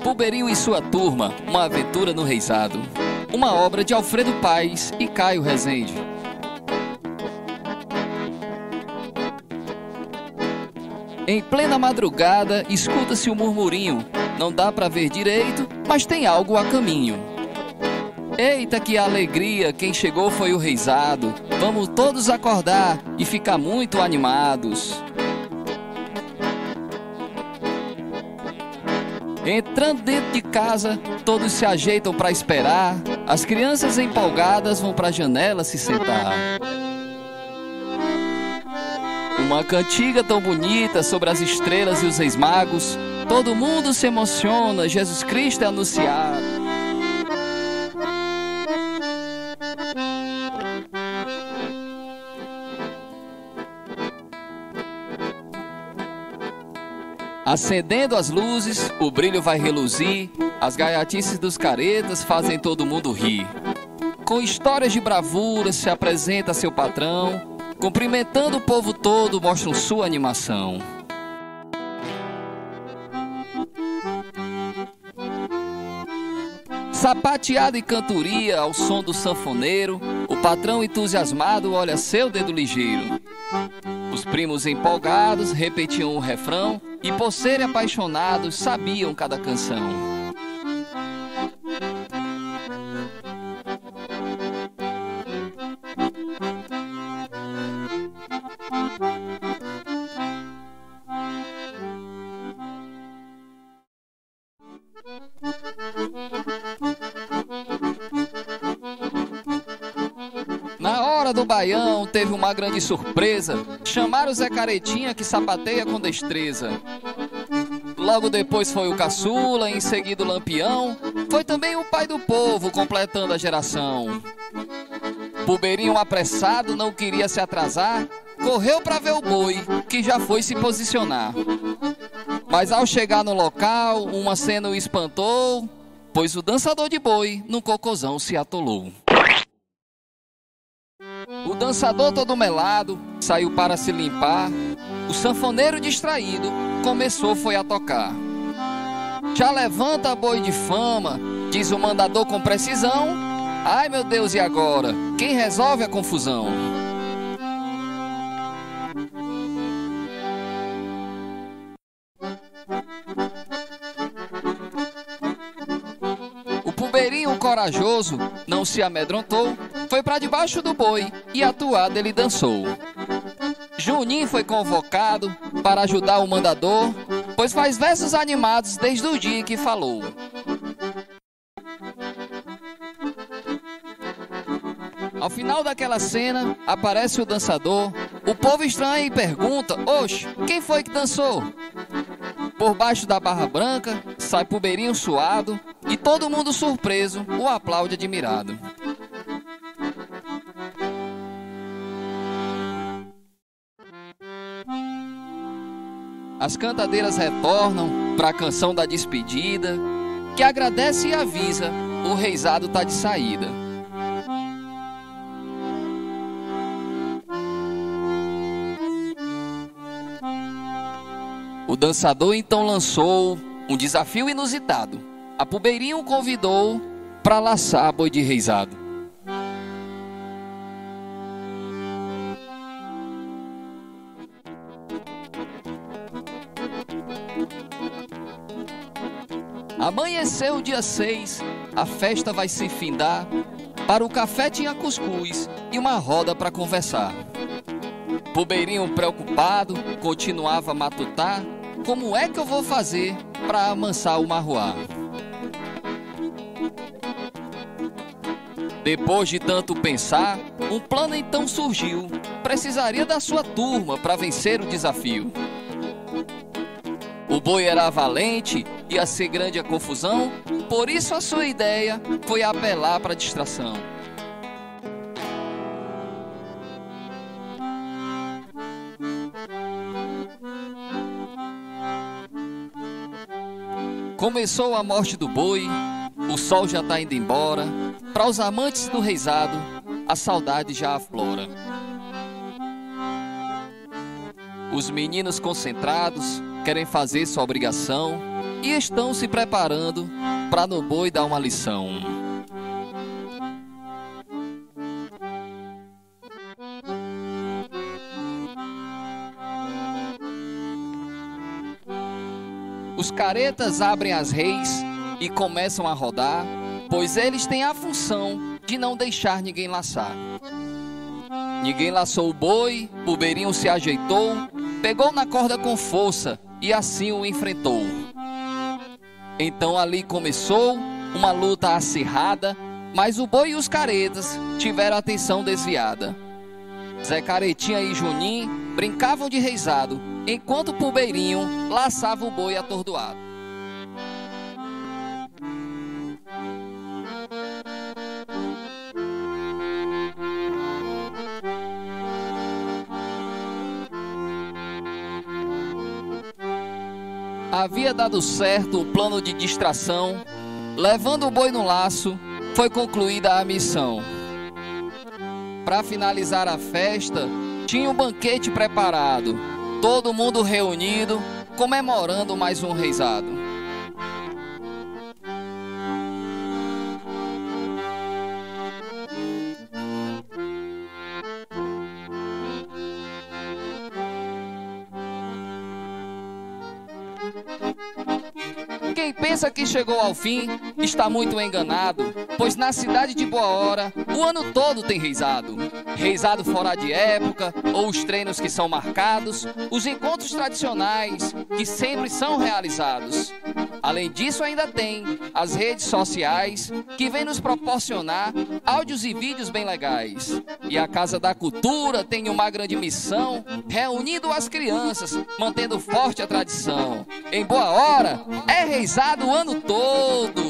Puberinho e sua turma, uma aventura no Reisado. Uma obra de Alfredo Paes e Caio Rezende. Em plena madrugada, escuta-se um murmurinho. Não dá pra ver direito, mas tem algo a caminho. Eita, que alegria, quem chegou foi o Reisado. Vamos todos acordar e ficar muito animados. Entrando dentro de casa, todos se ajeitam para esperar. As crianças empolgadas vão para a janela se sentar. Uma cantiga tão bonita sobre as estrelas e os reis magos. Todo mundo se emociona, Jesus Cristo é anunciado. Acendendo as luzes, o brilho vai reluzir. As gaiatices dos caretas fazem todo mundo rir. Com histórias de bravura se apresenta seu patrão. Cumprimentando o povo todo, mostram sua animação. Sapateado e cantoria ao som do sanfoneiro. O patrão entusiasmado olha seu dedo ligeiro. Os primos empolgados repetiam o refrão. E por serem apaixonados, sabiam cada canção. Na hora do baião teve uma grande surpresa. Chamaram o Zé Caretinha que sapateia com destreza. Logo depois foi o caçula, em seguida o Lampião. Foi também o pai do povo, completando a geração. Puberinho apressado, não queria se atrasar. Correu pra ver o boi, que já foi se posicionar. Mas ao chegar no local, uma cena o espantou, pois o dançador de boi num cocôzão se atolou. O dançador todo melado saiu para se limpar. O sanfoneiro distraído começou foi a tocar. Já levanta boi de fama, diz o mandador com precisão. Ai meu Deus, e agora? Quem resolve a confusão? O Puberinho corajoso não se amedrontou. Foi pra debaixo do boi e a toada ele dançou. Juninho foi convocado para ajudar o mandador, pois faz versos animados desde o dia que falou. Ao final daquela cena, aparece o dançador. O povo estranha e pergunta: oxe, quem foi que dançou? Por baixo da barra branca, sai Puberinho suado, e todo mundo surpreso o aplaude admirado. As cantadeiras retornam para a canção da despedida, que agradece e avisa, o Reisado tá de saída. O dançador então lançou um desafio inusitado. A Puberinho convidou para laçar boi de Reisado. Amanheceu o dia 6, a festa vai se findar. Para o café tinha cuscuz e uma roda para conversar. Puberinho preocupado continuava a matutar. Como é que eu vou fazer para amansar o marruá? Depois de tanto pensar, um plano então surgiu. Precisaria da sua turma para vencer o desafio. O boi era valente, ia ser grande a confusão, por isso a sua ideia foi apelar para a distração. Começou a morte do boi, o sol já tá indo embora. Para os amantes do Reisado, a saudade já aflora. Os meninos concentrados querem fazer sua obrigação. e estão se preparando para no boi dar uma lição. Os caretas abrem as reis e começam a rodar, pois eles têm a função de não deixar ninguém laçar. Ninguém laçou o boi, Pulveirinho se ajeitou, pegou na corda com força e assim o enfrentou. Então ali começou uma luta acirrada, mas o boi e os caretas tiveram a atenção desviada. Zé Caretinha e Junim brincavam de reizado, enquanto Pulveirinho laçava o boi atordoado. Havia dado certo o plano de distração, levando o boi no laço, foi concluída a missão. Para finalizar a festa, tinha um banquete preparado, todo mundo reunido, comemorando mais um reizado. Quem pensa que chegou ao fim está muito enganado, pois na cidade de Boa Hora o ano todo tem reizado. Reizado fora de época, ou os treinos que são marcados, os encontros tradicionais que sempre são realizados. Além disso, ainda tem as redes sociais que vêm nos proporcionar áudios e vídeos bem legais. E a Casa da Cultura tem uma grande missão, reunindo as crianças, mantendo forte a tradição. Em Boa Hora é reizado o ano todo.